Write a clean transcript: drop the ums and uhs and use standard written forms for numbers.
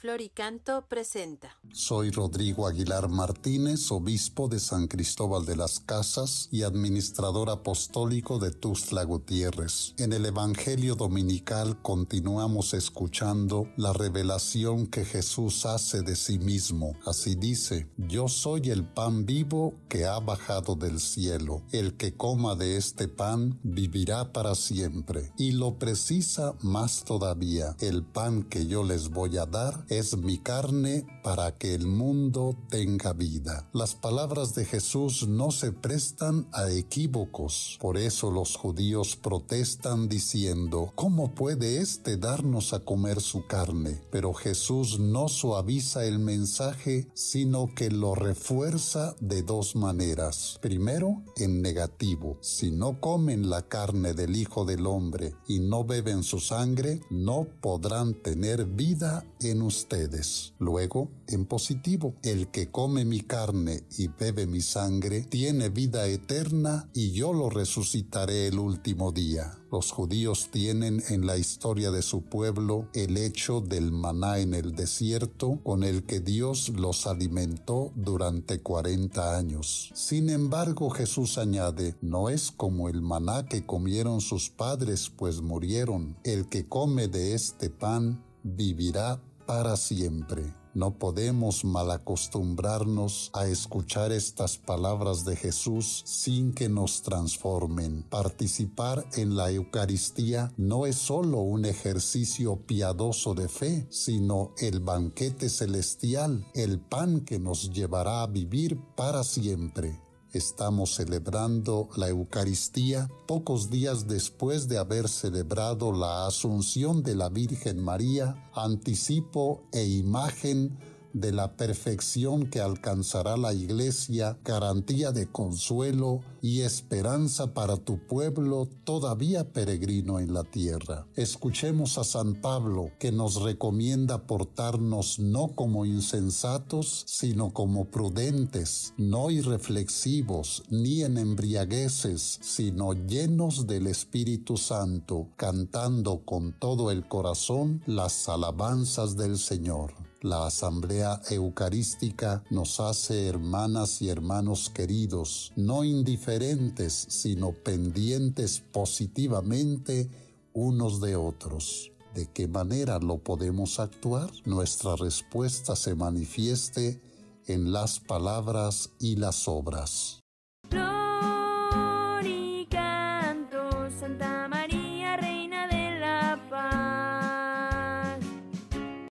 Floricanto presenta. Soy Rodrigo Aguilar Martínez, obispo de San Cristóbal de las Casas y administrador apostólico de Tuxtla Gutiérrez. En el Evangelio Dominical continuamos escuchando la revelación que Jesús hace de sí mismo. Así dice: yo soy el pan vivo que ha bajado del cielo. El que coma de este pan vivirá para siempre. Y lo precisa más todavía: el pan que yo les voy a dar es mi carne para que el mundo tenga vida. Las palabras de Jesús no se prestan a equívocos. Por eso los judíos protestan diciendo: ¿cómo puede éste darnos a comer su carne? Pero Jesús no suaviza el mensaje, sino que lo refuerza de dos maneras. Primero, en negativo: si no comen la carne del Hijo del Hombre y no beben su sangre, no podrán tener vida en ustedes. Luego, en positivo: el que come mi carne y bebe mi sangre tiene vida eterna y yo lo resucitaré el último día. Los judíos tienen en la historia de su pueblo el hecho del maná en el desierto, con el que Dios los alimentó durante 40 años. Sin embargo, Jesús añade: no es como el maná que comieron sus padres, pues murieron. El que come de este pan vivirá para siempre. No podemos malacostumbrarnos a escuchar estas palabras de Jesús sin que nos transformen. Participar en la Eucaristía no es solo un ejercicio piadoso de fe, sino el banquete celestial, el pan que nos llevará a vivir para siempre. Estamos celebrando la Eucaristía pocos días después de haber celebrado la Asunción de la Virgen María, anticipo e imagen de la perfección que alcanzará la Iglesia, garantía de consuelo y esperanza para tu pueblo todavía peregrino en la tierra. Escuchemos a San Pablo, que nos recomienda portarnos no como insensatos, sino como prudentes, no irreflexivos ni en embriagueces, sino llenos del Espíritu Santo, cantando con todo el corazón las alabanzas del Señor. La Asamblea Eucarística nos hace hermanas y hermanos queridos, no indiferentes, sino pendientes positivamente unos de otros. ¿De qué manera lo podemos actuar? Nuestra respuesta se manifieste en las palabras y las obras.